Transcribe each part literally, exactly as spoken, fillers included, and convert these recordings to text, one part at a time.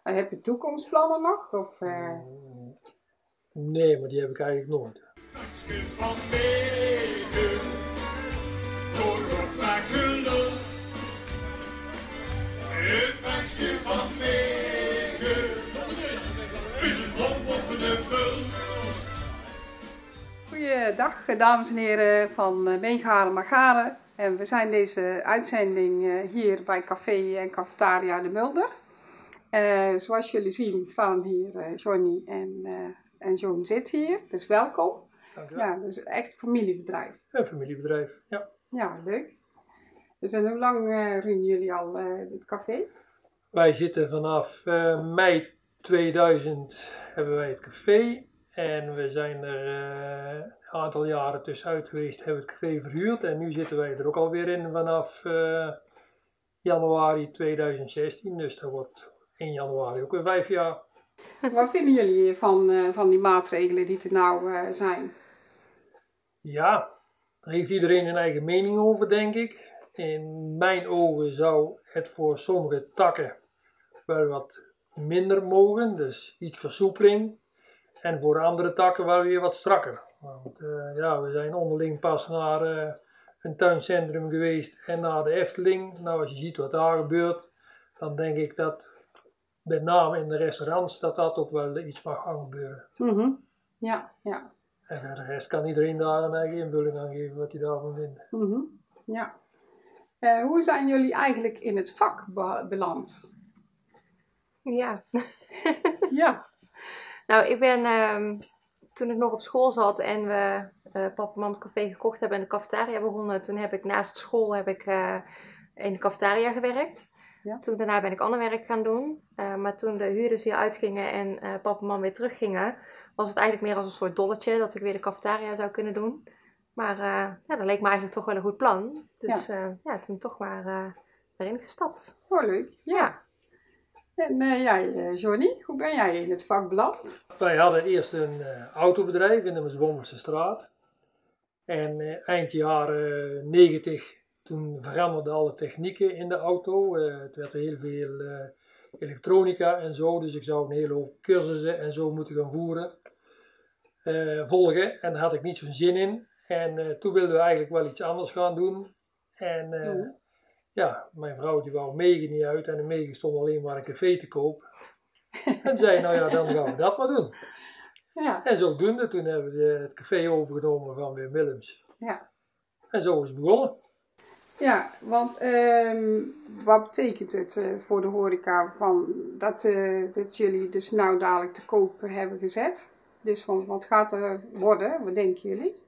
En heb je toekomstplannen nog? Of, uh... Nee, maar die heb ik eigenlijk nooit. Goeiedag dames en heren van Meegaren maar Garen. En we zijn deze uitzending hier bij Café en Cafetaria de Mulder. Uh, zoals jullie zien staan hier uh, Johnny en, uh, en John zitten hier, dus welkom. Dank u wel. Ja, dus echt een familiebedrijf. Een familiebedrijf, ja. Ja, leuk. Dus en hoe lang uh, runnen jullie al uh, dit café? Wij zitten vanaf uh, mei tweeduizend hebben wij het café. En we zijn er uh, een aantal jaren tussenuit geweest, hebben het café verhuurd. En nu zitten wij er ook alweer in vanaf uh, januari tweeduizend zestien. Dus dat wordt in januari ook weer vijf jaar. Wat vinden jullie van, uh, van die maatregelen die er nou uh, zijn? Ja, daar heeft iedereen een eigen mening over, denk ik. In mijn ogen zou het voor sommige takken wel wat minder mogen, dus iets versoepeling. En voor andere takken wel weer wat strakker. Want uh, ja, we zijn onderling pas naar uh, een tuincentrum geweest en naar de Efteling. Nou, als je ziet wat daar gebeurt, dan denk ik dat met name in de restaurants dat dat ook wel iets mag gaan gebeuren. Mm-hmm. Ja, ja. En voor de rest kan iedereen daar een eigen invulling aan geven wat hij daarvan vindt. Mm-hmm. Ja. Uh, hoe zijn jullie eigenlijk in het vak be- beland? Ja. Ja. Nou, ik ben, um, toen ik nog op school zat en we uh, papa en mam het café gekocht hebben en de cafetaria begonnen, toen heb ik naast school heb ik, uh, in de cafetaria gewerkt. Ja. Toen daarna ben ik ander werk gaan doen. Uh, maar toen de huurders hier uitgingen en uh, papa en mam weer teruggingen, was het eigenlijk meer als een soort dolletje dat ik weer de cafetaria zou kunnen doen. Maar uh, ja, dat leek me eigenlijk toch wel een goed plan. Dus ja, uh, ja toen toch maar uh, erin gestapt. Oh, leuk. Ja. Ja. En uh, jij, uh, Johnny, hoe ben jij in het vak beland? Wij hadden eerst een uh, autobedrijf in de Mersbommerse straat. En uh, eind jaren negentig, toen veranderden alle technieken in de auto. Uh, het werd heel veel uh, elektronica en zo, dus ik zou een hele hoop cursussen en zo moeten gaan voeren, uh, volgen. En daar had ik niet zo'n zin in. En uh, toen wilden we eigenlijk wel iets anders gaan doen. En uh, mm. ja, mijn vrouw die wou Megen niet uit en de Megen stond alleen maar een café te koop. En zei, nou ja, dan gaan we dat maar doen. Ja. En zodoende, toen hebben we het café overgenomen van Wim Willems. Ja. En zo is het begonnen. Ja, want um, wat betekent het uh, voor de horeca van dat, uh, dat jullie dus nou dadelijk te koop hebben gezet? Dus van, wat gaat er worden? Wat denken jullie?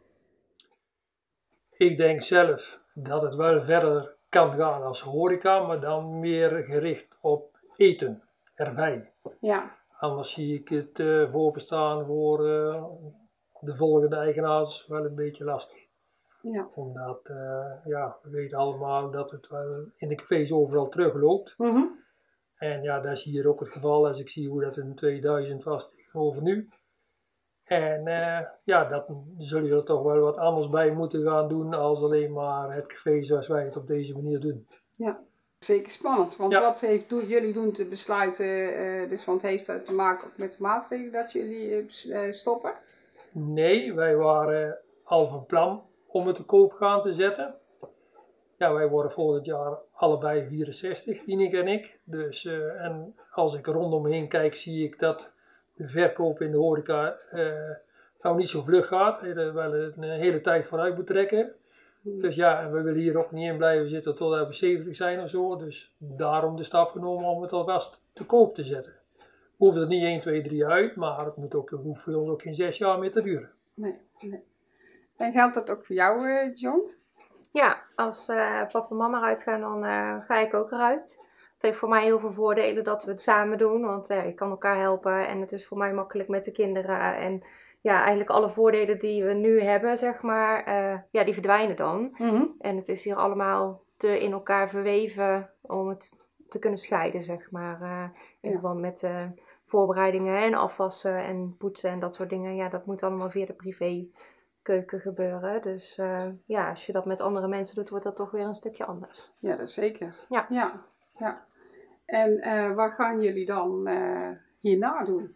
Ik denk zelf dat het wel verder kan gaan als horeca, maar dan meer gericht op eten erbij. Ja. Anders zie ik het uh, voorbestaan voor uh, de volgende eigenaars wel een beetje lastig. Ja. Omdat, uh, ja, we weten allemaal dat het wel in de cafés overal terugloopt. Mm-hmm. En ja, dat is hier ook het geval als ik zie hoe dat in tweeduizend was tegenover nu. En uh, ja, dat zullen we er toch wel wat anders bij moeten gaan doen als alleen maar het café zoals wij het op deze manier doen. Ja, zeker spannend. Want ja. wat heeft, do, jullie doen te besluiten, uh, dus want heeft dat te maken ook met de maatregelen dat jullie uh, stoppen? Nee, wij waren al van plan om het te koop gaan te zetten. Ja, wij worden volgend jaar allebei vierenzestig, Ineke en ik. Dus, uh, en als ik rondom me heen kijk, zie ik dat de verkoop in de horeca uh, nou niet zo vlug gaat. Er wel een hele tijd vooruit moet trekken. Hmm. Dus ja, en we willen hier ook niet in blijven zitten totdat we zeventig zijn of zo. Dus daarom de stap genomen om het alvast te koop te zetten. We hoeven er niet één, twee, drie uit, maar het moet ook, hoeft voor ons ook geen zes jaar meer te duren. Nee, nee. En geldt dat ook voor jou, uh, John? Ja, als uh, papa en mama eruit gaan, dan uh, ga ik ook eruit. Het heeft voor mij heel veel voordelen dat we het samen doen, want uh, ik kan elkaar helpen en het is voor mij makkelijk met de kinderen. En ja, eigenlijk alle voordelen die we nu hebben, zeg maar, uh, ja, die verdwijnen dan. Mm-hmm. En het is hier allemaal te in elkaar verweven om het te kunnen scheiden, zeg maar. Uh, in ja. verband met uh, voorbereidingen en afwassen en poetsen en dat soort dingen. Ja, dat moet allemaal via de privékeuken gebeuren. Dus uh, ja, als je dat met andere mensen doet, wordt dat toch weer een stukje anders. Ja, dat zeker. Ja. Ja. Ja. En uh, wat gaan jullie dan uh, hierna doen?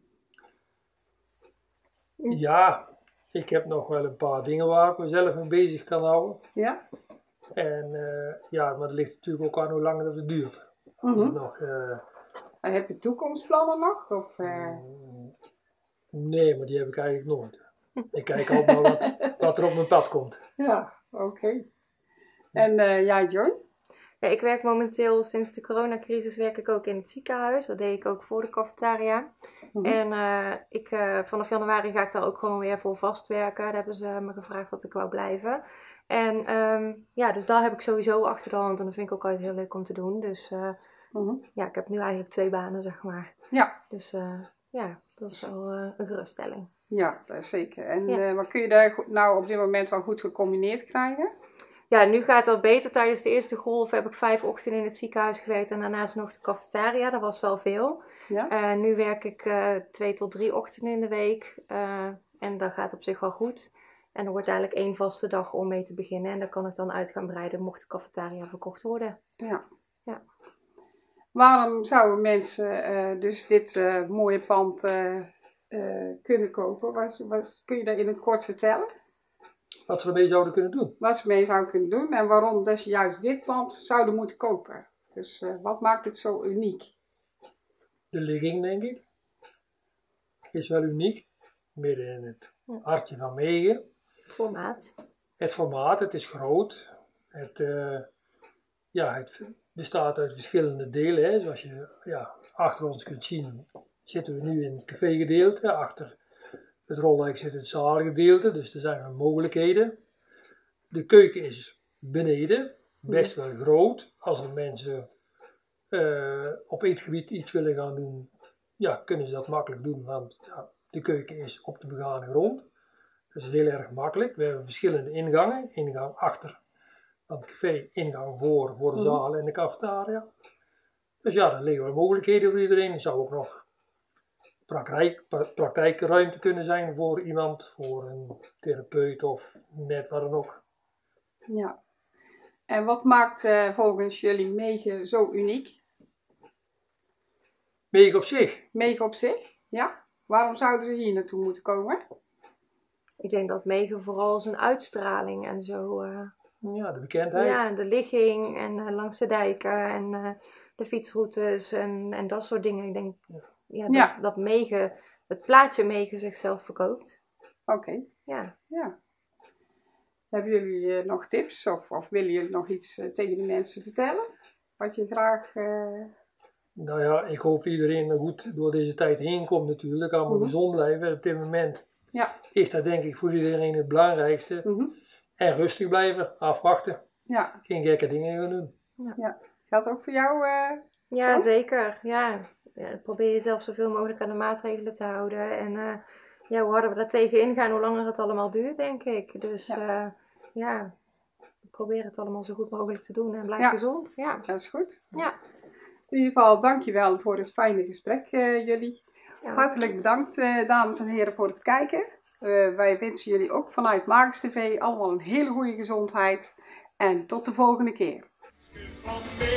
Ja, ik heb nog wel een paar dingen waar ik mezelf mee bezig kan houden. Ja? En uh, ja, maar het ligt natuurlijk ook aan hoe lang dat het duurt. Mm-hmm. Dus nog, uh, en heb je toekomstplannen nog? Of, uh... Nee, maar die heb ik eigenlijk nooit. Ik kijk altijd maar wat, wat er op mijn pad komt. Ja, oké. Okay. En uh, jij, Joy? Ja, ik werk momenteel sinds de coronacrisis werk ik ook in het ziekenhuis. Dat deed ik ook voor de cafetaria. Mm-hmm. En uh, ik, uh, vanaf januari ga ik daar ook gewoon weer voor vastwerken. Daar hebben ze me gevraagd wat ik wou blijven. En um, ja, dus daar heb ik sowieso achter de hand. En dat vind ik ook altijd heel leuk om te doen. Dus uh, mm-hmm. ja, ik heb nu eigenlijk twee banen, zeg maar. Ja. Dus uh, ja, dat is wel uh, een geruststelling. Ja, dat is zeker. En ja. uh, maar kun je daar nou op dit moment wel goed gecombineerd krijgen? Ja, nu gaat het al beter. Tijdens de eerste golf heb ik vijf ochtenden in het ziekenhuis gewerkt en daarnaast nog de cafetaria. Dat was wel veel. Ja. Uh, nu werk ik uh, twee tot drie ochtenden in de week uh, en dat gaat op zich wel goed. En er wordt eigenlijk één vaste dag om mee te beginnen en daar kan ik dan uit gaan breiden mocht de cafetaria verkocht worden. Ja. Ja. Waarom zouden mensen uh, dus dit uh, mooie pand uh, uh, kunnen kopen? Was, was, kun je dat in het kort vertellen? Wat ze ermee zouden kunnen doen. Wat ze ermee zouden kunnen doen en waarom dat ze juist dit pand zouden moeten kopen. Dus uh, wat maakt het zo uniek? De ligging, denk ik, is wel uniek. Midden in het hartje van Megen. Het formaat. Het formaat, het is groot. Het, uh, ja, het bestaat uit verschillende delen. Hè. Zoals je ja, achter ons kunt zien, zitten we nu in het cafégedeelte. Achter het rolluik zit het zaalgedeelte, dus er zijn mogelijkheden. De keuken is beneden, best wel groot. Als er mensen uh, op eetgebied iets willen gaan doen, ja, kunnen ze dat makkelijk doen, want ja, de keuken is op de begane grond. Dat is heel erg makkelijk. We hebben verschillende ingangen. Ingang achter van het café, ingang voor, voor de zaal en de cafetaria. Dus ja, er liggen wel mogelijkheden voor iedereen. Er zou ook nog praktijk, praktijkruimte kunnen zijn voor iemand, voor een therapeut of net wat dan ook. Ja. En wat maakt uh, volgens jullie Megen zo uniek? Megen op zich? Megen op zich, ja. Waarom zouden ze hier naartoe moeten komen? Ik denk dat Megen vooral zijn uitstraling en zo... Uh, ja, de bekendheid. Ja, de ligging en uh, langs de dijken en uh, de fietsroutes en, en dat soort dingen. Ik denk ja, ja, dat, ja. dat Megen, het plaatje Megen zichzelf verkoopt. Oké. Okay. Ja. ja. Hebben jullie uh, nog tips of, of willen jullie nog iets uh, tegen de mensen vertellen? Wat je graag... Uh... Nou ja, ik hoop dat iedereen goed door deze tijd heen komt natuurlijk. Allemaal mm-hmm. gezond blijven. Op dit moment ja. is dat denk ik voor iedereen het belangrijkste. Mm-hmm. En rustig blijven, afwachten. Ja. Geen gekke dingen gaan doen. Ja. ja. Geldt ook voor jou? Uh, ja, zo? Zeker. Ja. Ja, probeer jezelf zoveel mogelijk aan de maatregelen te houden. En uh, ja, hoe harder we daar tegen ingaan, hoe langer het allemaal duurt, denk ik. Dus ja, uh, ja probeer het allemaal zo goed mogelijk te doen en blijf ja. gezond. Ja, dat is goed. Ja. In ieder geval, dankjewel voor het fijne gesprek, uh, jullie. Ja. Hartelijk bedankt, uh, dames en heren, voor het kijken. Uh, wij wensen jullie ook vanuit Makers T V allemaal een hele goede gezondheid. En tot de volgende keer.